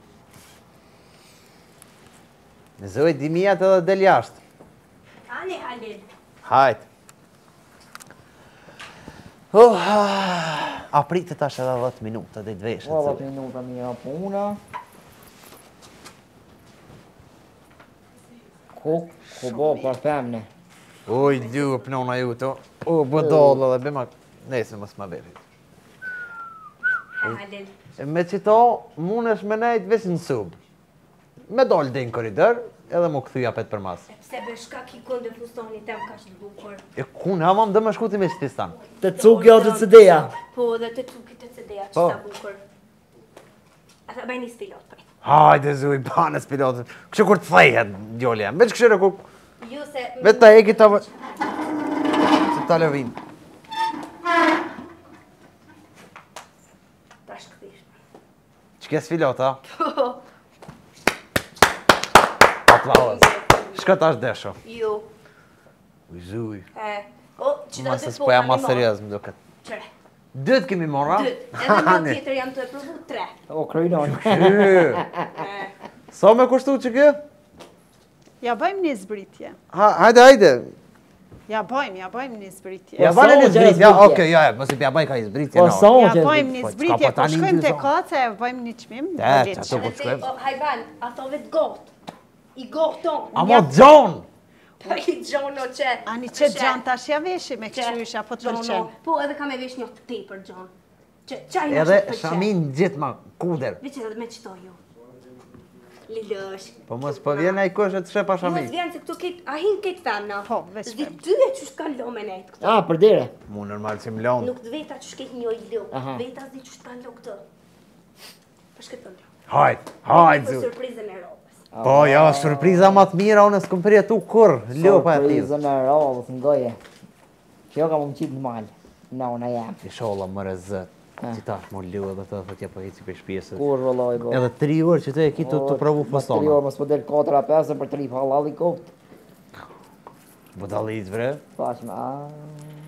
Në zëj dimijat edhe del jashtë. Ani Halil. Hajt. Uh, a pritë tash edhe dhjetë minuta dhe i dveshët. Valla zë. minuta mira puna. Ku ku bo për femne. Oj, du, pënona ju to. O, bëdollë dhe bima, nesë mos ma beri. Halil. Me qito, mund është me nejtë vesh në subë. Me dollë dhe në koridor, edhe mu këthuja pet për mas. E pse be shka ki konde fustoni tem ka që të bukur. E ku në havam dhe me shkuti me shtistan. Të cukja o të cëdeja. Po dhe të cukit të cedeja që Po. ta bukur. Ata bëj një spilot për. Hajde zuj, banës pilotët. Kështë kur të thejhet, djolja. Me që këshire ku... Ju se... Me ta eki ta... vë- Se ta lëvin. Ta shkëthish. Që kes filota? Aplauz. Shka tash desho. Ju. Uj zuj. E... O, që Ma do se të s'poja ma serios më duket. Qëre. Dytë kemi mora? Dyt. Edhe më tjetër jam të e provu tre. O krynon. E, Sa me kushtu që kë? Ja bëjmë një zbritje. Ha, hajde, hajde. Ja bëjmë, ja bëjmë një zbritje. Ja, Ja bane një sa zbritje. unë Ja, që okej, ja, mos i pja baj ka i zbritje. Po no. sa unë Ja që bëjmë një Po, s'ka zbritje, po po tani shkojmë ty të sa. kace, bëjmë një çmim. Te, në qa leqe. të po të Te, shkojmë. o, hajban, ato vetë gotë. I goton. Amo John! Pa i gjono që... Ani që gjanë tash ja veshi me këshysh, apo të Gjono. pëlqen. Po, edhe ka me vesh një të tepër gjon. Që qaj në Edhe që të pëlqen. shamin gjithë ma kuder. Veç edhe me qëto ju. Lilësh. Po mos po vjen ai kush e të shepa Jo, shamin. s'vjen se këtu ketë, a hin ketë femna. Po, veç Zdi fem. dy e që shka lo me nejtë këto. Ah, për dire. Mu normal që më lonë. Nuk të veta që shket një i lo. Aha. Veta zdi që shka lo këtë. Për shket të lo. Hajt, hajt Për zu. surprizën e robës. Po, ja, surpriza ma të mira, unë s'kom përjetu kur. Ljo pa e tizë. Surprizën e rollës në goje. Kjo ka më më qitë në malë. Na, unë jam. I sholla më rezë. Që tash më ljo edhe të dhe tja po heci për shpjesët. Kur vëlloj go. Edhe tri orë që të e ki të të provu Tri fostona. orë mos po del katër a pesë për tri halal i koptë. Budaliz bre. Thash me, a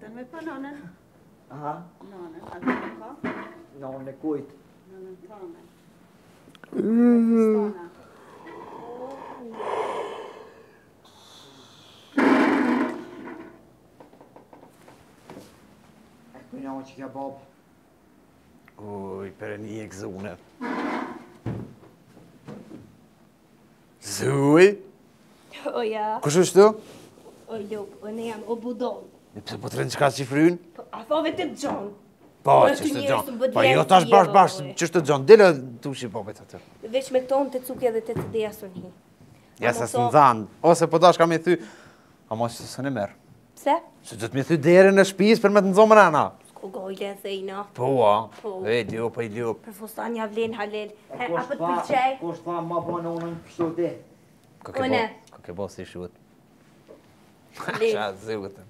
Sen me pa nanën. Aha, Nanën, a dhe me ka? non e kujt. Nanën tane. Stana. E kujna që kja bab. Oj, për e një ekzone. Zui? O ja, Kush është tu? o ljup, o ne jam o budol. E pse po të rënë qka që i fryn? A thove të John. Po, Po, që të është njerëz Gjon. të bëd Po, jo vjen tash ti, bash o, bash, oj. që është Gjon. Dile tu shi popet atë. Veç me këton të cukje dhe të të deja së një. Ja se së nëzan. Ose po dash ka me thy. A mos që së në merë. Pse? Se do të me thy deri në shtëpis për me të nëzomë rana. S'ku gojle dhe i na. Po, a. Po. E, ljup, e ljup. Për fustan ja vlen halel. E E, kush apë të tha, pëlqej? kush tha ma bënë unën kështu ti. Ka ke Une. bo, ka ke bo si shut. Le. Qa zhutën.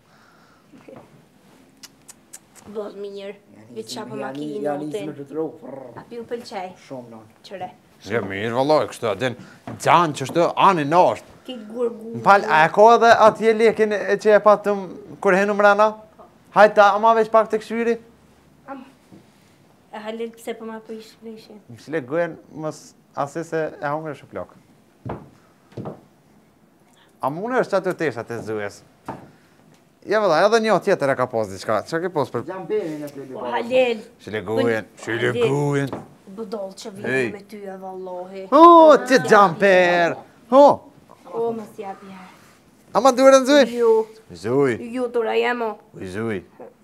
Bëz mirë. Veç qa për Ja makinë nisë me në të tru. A pi u pëlqej? Shumë non. Qëre. Ja mirë, vallaj, kështu atin. Gjanë që është anë në është. Ki gurgu. Më pal, a e ka edhe atje lekin e që e patëm kur henu mrena? Hajta, ama veç pak të këshyri? E halel pse për ma prish veshin. Më shile gëjen, mës asi se e hongre shë plak. A mune është qatë të teshat e zujes? Ja vëlla, edhe një tjetër e ka pos diçka. Qa ke pos për... Gjam berin e të O bab. halel. Shile gëjen, shile gëjen. Bëdoll që Hey. vjen me ty e vallohi. O, ti gjamper! O, O, më si api herë. ama duren zuj? Ju, Zuj, ju tura jemo. uj zuj.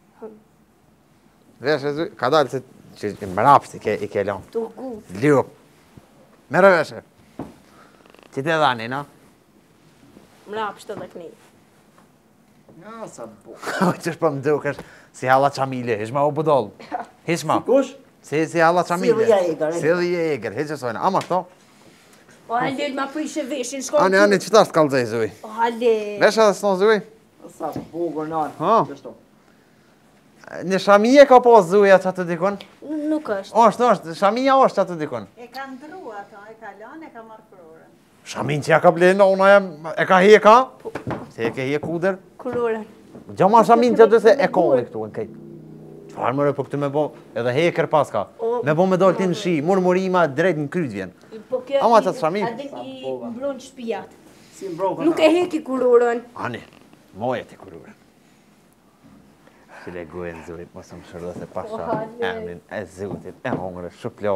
Vesh e zuj, ka dalë se që i mrapsht i ke, i ke lanë. Turgu. Ljup. Mere veshe. Ti te dhani, na? Mrap shtë dhe këni. Ja, sa bu. Qësh për më dukesh si halla qamile, hishma u budol. Hishma. Kush? Si, si halla qamile. Silja Eger, e. Silja Eger, hiqë sojnë. Ama këto? O halel ma prish e veshin, shko Ani, ani, qëta është kalzej, zuj? O halel. Vesh edhe s'no, zuj? Sa bugur non. Ha. Kështu. Një shamije ka pas zuja që atë dikon? Nuk është. Është, është, shamija është që atë dikon. E ka ndru ato, e ka lanë, e ka marrë kurorën. Shamin që ja ka blenë, ona e, e ka heka? Se e ke he kuder? Kurorën. Gjama shamin që atë se e ka e këtu në kejt. Qfarë mërë, po këtë me bo, edhe heker paska. O, Me bo me dollë ti në shi, murmurima drejt në kryt vjen. Po kjo Ama i- qatë shamin? adin i mbron shpijat. Si mbrokën. Nuk e heki kurorën. Ani, moje ti kururën. Si le gojën zurit, mos më shërdo se pasha O, hale. emrin e zutit, e hongre, shuplo.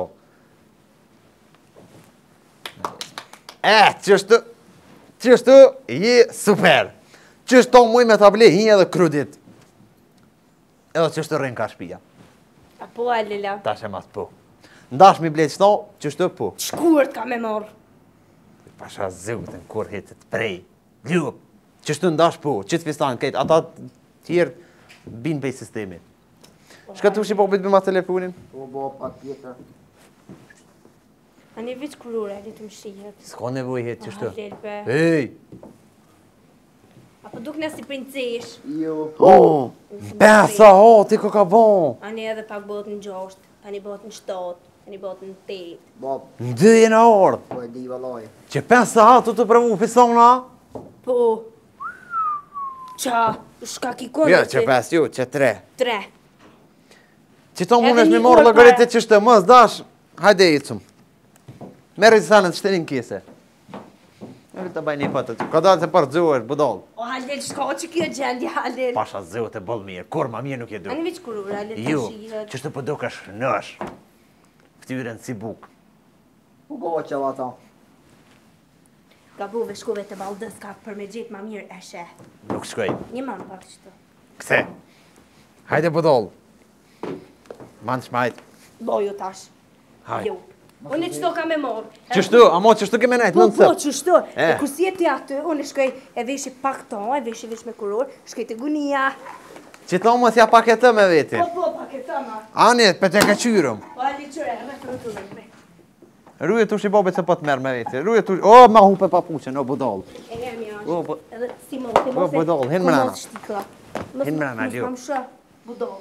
E, qështu, qështu, je super. Qështu muj me ta ble hi edhe krudit. Edhe qështu rrinë ka shpia. Apo alela. Ta she mas po. Ndash mi ble qëto, qështu po. Shkurt ka me morë. Pasha zutin, kur hitet prej. Ljup, qështu ndash po, qëtë fistan, kejt, ata tjerë bin pej sistemi. Shka tu shi po bitë bëma telefonin? Po bo pa tjetër. A një veç kurore, a të më shihet. S'ka nevoj hitë qështu. Halel be. Ej! Apo duk në si princesh. Jo. Oh! Pesa, oh, ti ko ka bon! A një edhe pak bot në gjosht, a një bot në shtot, a një bot në tet. Bab, Në dy e në orë! po e di vallaj. Që pesa ha, tu të pravu pisona? Po. Qa, shka ki kone Jo, që pes, jo, që tre. Tre. Që to Edhe mund është një mi morë orë logaritit që shtë, mës dash, hajde i cum. Merë i sanët shterin kese. Në vitë të baj një patë, ka dalë se parë dzuar, budol. O halel, shka që kjo gjendje halel. Pasha zëvë të bëllë mirë, kur ma mirë nuk je A du. një veç kurore, halel të Jo, shihet. që shtë për duke nësh. Ftyren si buk. Po bo që ata. Gabuve shkove të baldës ka për me gjithë ma mirë e sheh. Nuk shkoj. Një manë pak qëtë. Kse? Hajde budol. Manë shmajt. Boju tash. Hajde. Jo. Unë qëto ka me morë. Qështu, amo qështu keme najtë, Po, nënë po, cëp. qështu. E. E kur si e ti aty, unë shkoj e veshi pak ton, e veshi vesh me kuror, shkoj të gunia. Që to mos ja paketë me veti. Po, po, pak e tëma. Ani, për të ka qyrëm. Po, ali qëre, rrët rrët rrët. Ruje tu shi babet se po të merë me veti. Ruje tu, o, ma hupe papuqen, o budol. E njerë mi O, ashtë. po, Edhe si mos, si Po, mos e... budol, hin ku mrena. mos shtikla. Hin mrena, jo. Mos më shë, budol.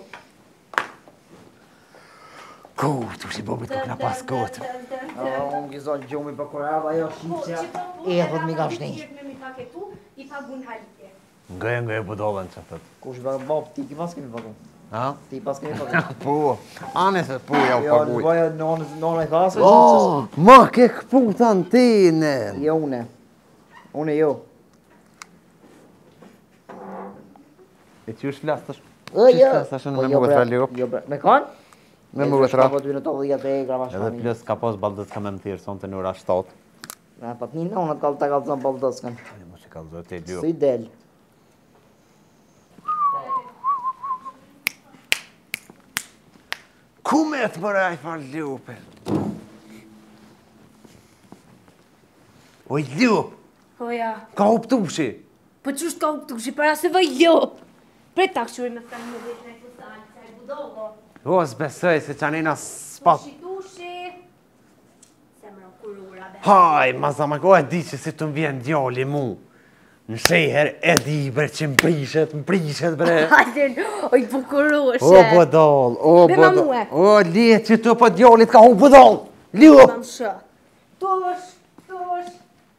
ku, tu shi babet nuk na pas kotë. Unë gizon gjumi për kur ava jo Po, shqipësja. që po, po, E dhët mi ka shni. Me mi paketu, i pagun halite. Ngëj, ngëj budollën që thët. Kush bë bab, ti ki pas kemi pagu. Ha? Ti pas kemi pagu. Po, anë se po ja u Jo, paguj. në bëja nonës nona i kasë. Oh, ma ke këputan ti në. Jo une. Une jo. E që është flastësh? E jo. Flastësh në me më gëtra liop? Jo bre. Me kanë? Me më gëtra. Po dy në to dhjetë e gra Edhe plus ka pas baldës ka me më thirë, sonë të në ora shtatë. Na pat një nonat kallë ta kallëzën baldoskën. Ani mu që ka zërë të liop. Si del. Ku me të mëre a i farë liope? Oj, liop, Po ja. ka uptushi. Po qështë ka u të këshi para se vë jo. Pre ta këshuri me thënë më vesh në e fësani, se e budogo. O, s'besoj se që anina s'pat. Tushi, tushi. Se më kurura be. Haj, ma zama ko e di që si të më vjen djali mu. Në sheher e di bre që më prishet, më prishet bre. Hajden, oj bukuroshe. O, bodol, o, Be ma bodol. mua. O, liet që të po djallit ka hu bodol. Liop. Mam shë. Tush, tush.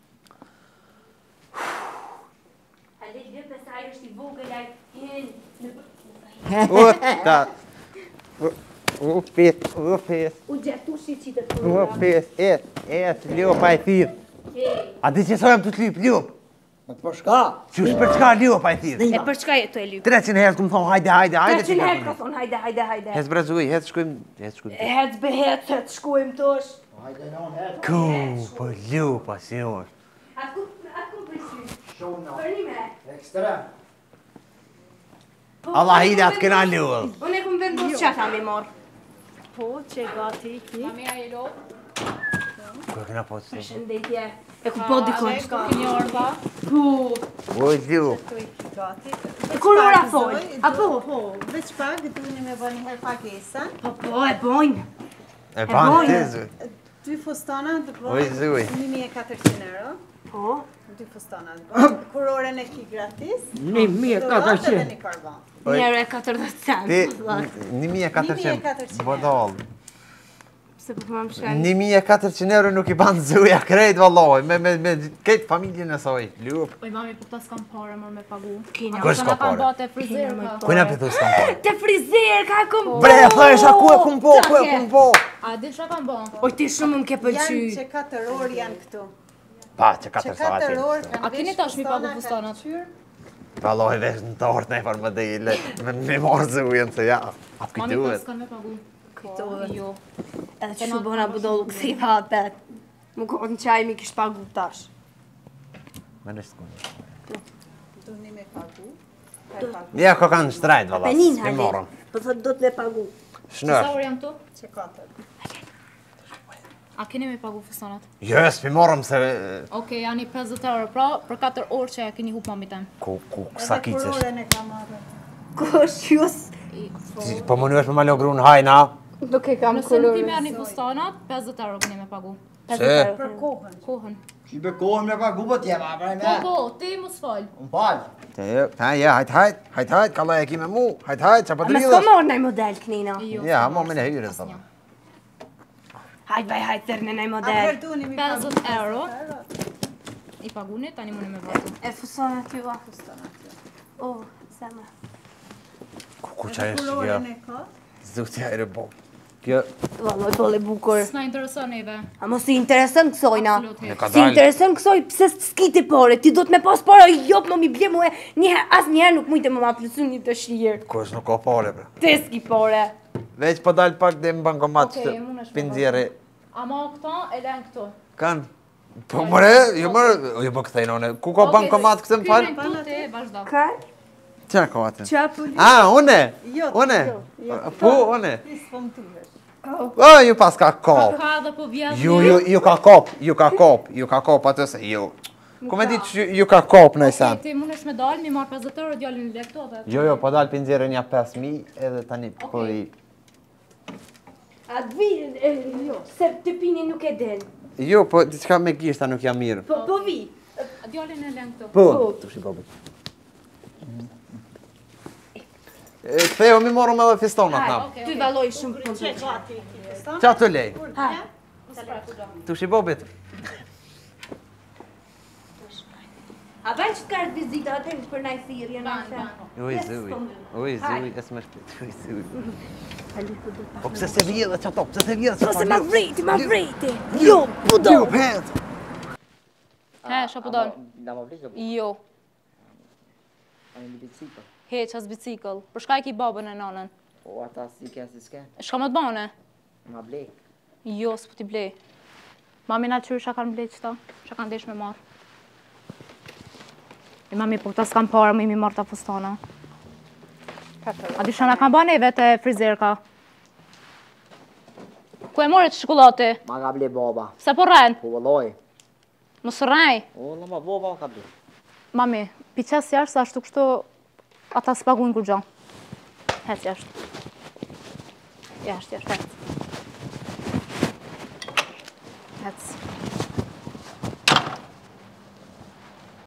Hajde, dhe pësa i është i vogël, ai hin. O, ta. O, o, pes, o, pes. U gjertushi që të O, kurura. pes, et, et, liop a i thirë. Hej. A di që sa jam të të lyp, liop? Me të përshka. Qysh për çka liop a i thirë? E për çka je të e lypë? treqind herë këmë thonë hajde, hajde, hajde. treqind herë ka thonë, hajde, hajde, hajde. Hez bre zuj, hez shkojmë, hez shkojmë. E hec be hec, hec, shkojmë tush. Hajde non het. Ku, po liop, a si është. Atë ku, atë ku përshy? Shumë no. Përnime. Ekstrem. Allah hile atë kena liop. Unë e kumë vendos që ata mi morë. Po, që gati ki. Mami, a je lo? Ku e kena po të të? Shëndetje. E ku po dikon. Shko keni orba? Ku? O, liop. Këtu i ki gati. E kurora Veç pak, fol. zoj, Apo? Po, veç pak, duni me bëni her pakesa. Po, po, e bojnë. E banë bojnë. të zuj. Dy fustana të Oj, zuj. bëjnë një mijë e katërqind euro. Po. Dy fustana të bëjnë. Kuroren e ki gratis. Një mi e ka Dhurat të edhe qenë. një karban. Njërë e katërdhjetë cent. Ti, një mijë e katërqind. katërqind. Bodol. Se po më më shkaj. një mijë e katërqind euro nuk i banë zuja krejt, valloj, me, me, me këtë familjen e soj. Liop. Oj, mami, po ta s'kam pare mërë me pagu. Kina. Kush ka Sa na kam pare? bate frizer ka. Kujna për të s'kam pare? Te frizer, ka kom po. Bre, thësha ku e kum po, ku e kum po. A di çka kam bën? Oj, ti shumë më ke Janë pëlqy. që katër orë janë këtu. Pa, që Që katër katër sati. orë kanë A keni vesh tash mi pagu fustana, fustanat? kanë qyrë. Valloj, vesh në tortë ne për më dele. Me me marë zujen se ja, atë Mami, po kujtuet. s'kan me pagu. Kujtohet. Jo. Edhe që shumë bëna budollu kësi vatet. Më kohë në qaj mi kish pagu tash. Me në shkun. Duni me pagu. Her pagu. Ja, ko kanë shtrajt, valla, Penin, s'ke hajde. morën. Po thot do të me pagu. Sa Shnër. orë jam tu? Që katër. A keni me pagu fustanat? Jo, s'pi morëm se... Okej, janë i pesëdhjetë euro, pra për katër orë që e keni hup mami tem. Ku, ku, sa Edhe kicesh. kuroren e ka marrë. Kush jus? I- Ti- Po më nësh me malo grunë hajna. Nuk e kam Nëse nuk i kolorë. merrni fustanat, pesëdhjetë euro keni me pagu. Se? Për kohën. Kohën. Ki be kohën me pagu po t'jema, bre Po, me. po, ti mos fal. Unë falë. Te, ha, ja, hajt, hajt, hajt, hajt, ka laj e ki me mu, hajt, hajt, qa po A me s'ka dridhësh? morë nëj model knina. Jo. Ja, s'ka mo marrë me ne se hyrën, asnjë. thëmë. Hajt vaj hajt tërë në nëj model. Atëherë duni mi pagu. pesëdhjetë euro. I paguni, tani mundi me vazhdu. E fusona ty va. Oh, sema. Ku, ku qa është kjo? Kuroren e ka. Zutja e rëbo. Kjo, Valloj, bolle bukur. S'na intereson neve. A mos i interesën kësojna? Absolut ne heq. ka Si dalë. interesën kësoj, pse s'ki ti pare? Ti do të me pas para, jop më mi bje mu e njëherë, as njëherë nuk mujte më ma plësu një të shirë. Kush nuk ka pare, bre. Te s'ki pare. Veç po dalë pak dhe më bankomat Okej, që mund është me pinzjeri. Ama këta e len këtu. Kanë. Po mëre, jo mërë, jo më këthej none. Ku ka bankomat këtë më falë? Ky këtu ti vazhdo. Ka? Qa ka atë? Qa për? A, une? Jo, Une? jo, jo. Po, une? Ti s'pom tuhesh. O, ju pas ka kop. Ka dhe po vjedh. Ju, ju, ju ka kop, ju ka kop, ju ka kop atë se ju. Ku me di që ju- ju ka kop në i Okej, sen. ti mund është me dalë, mi marrë pesëdhjetë euro djalin në lekto dhe. Jo, jo, po dalë pinzjeri një pesë mijë edhe tani po i... A të vi, e, jo, se të pini nuk e den. Jo, po diçka me gishta nuk jam mirë. Po, po vi. Djalin e len këtu. Po, të shi bobi. Ktheo mi morëm edhe fistonat na. Hajde, ty valoj shumë punë. Që gati ki fustan. Qa të lej? Ha, Mos pra ku do. Të shi bobit. A bën që të kartë vizita atë për na i thirrje na se. Oj zuj. Oj zuj, as më shpejt. Oj zuj. Po pse se vjen atë top? Pse se vjen? Po se ma vriti, ma vriti. Jo, po do. Ju pet. He, shë po donë? Na më vlisë? Jo. A një bicikl? Heq as bicikl. Për shka e ki babën e nanën? Po ata si ke si s'ke? Shka më të bane? Ma blek. Jo, s'po t'i blej. Mami na qyrë shka kanë blej qëta? Shka kanë desh me marë? I mami, po këta s'kam parë, më imi marë ta fustana. A di shana kanë bane vete frizerka? Ku e more që shkullati? Ma ka ble baba. Se po rren? Po vëlloj. Mos rrej? O, la ma baba ka ble. Mami, pi qes jashtë, sa ashtu kështu, ata s'paguin kur gjo. Hec jashtë. Jashtë, jashtë, hec. Hec.